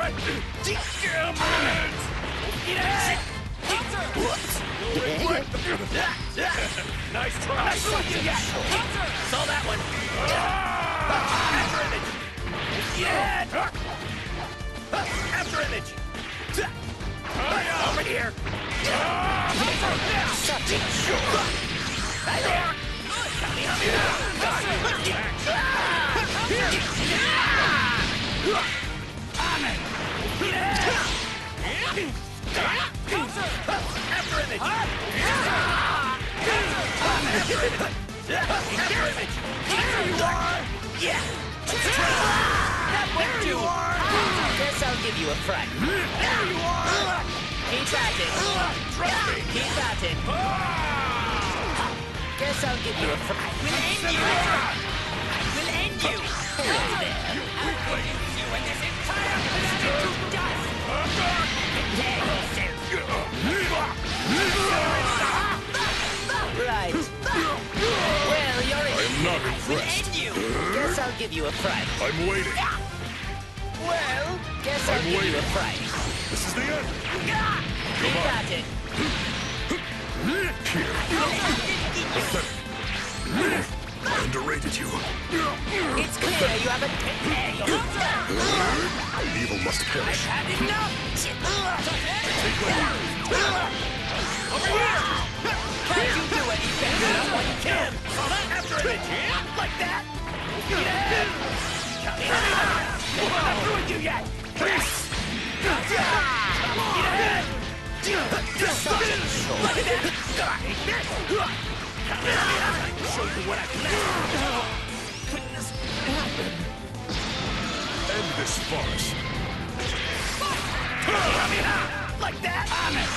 right. Damn it! Nice try. Nice one, you got. Saw that one. After image. Yeah. After image. Over here. Right there. After image. After image. There you are. Yeah. That went you are. Guess I'll give you a fright. There you are. Keep at it. Keep at it. Guess I'll give you a fright. I will end you. I will end you. Hello there. I'll reduce you and this entire planet to dust. Prepare yourself. Right. Well, you're in. I am not I will impressed. end you. Guess I'll give you a fright. I'm waiting. Well, guess I'll give you a fright. This is the end. Keep at it. Here. Pathetic. I underrated you. It's clear you haven't prepared yourself. Evil must perish. Had enough. Over here. Can't you do any better? No one can. After image. Like that. Yeah. I'm not through with you yet. Show you what I can. Couldn't this happen? End this farce. Like that.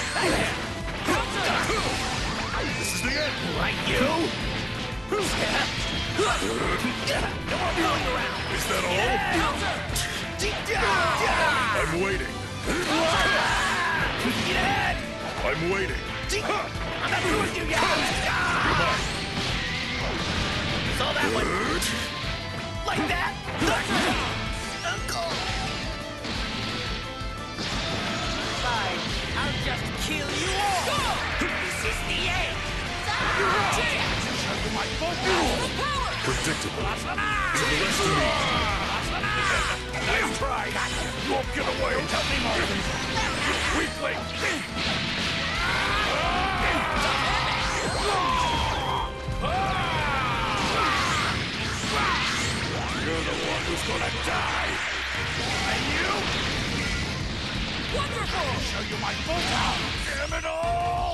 This is the end. Like you. No more fooling around. Is that all? I'm waiting. I'm waiting. I'm not through with you yet. Saw that one. Like that. Uncle. Fine. I'll just kill you all. This is the end. My full power. Predictable. To the rest of me. Nice try. You won't get away. Don't tell me, Martin. Weakling. You're the one who's gonna die. And you? Wonderful. I'll show you my full power. Damn it all.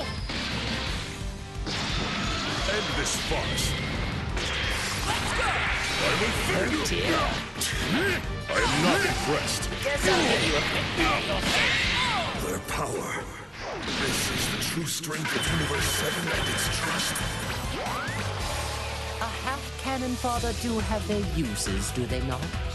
End this farce. Let's go. I will finish you. Dear. I am not impressed. Guess I'll give you a Their power. This is the true strength of Universe 7 and its trust. A half-cannon father do have their uses, do they not?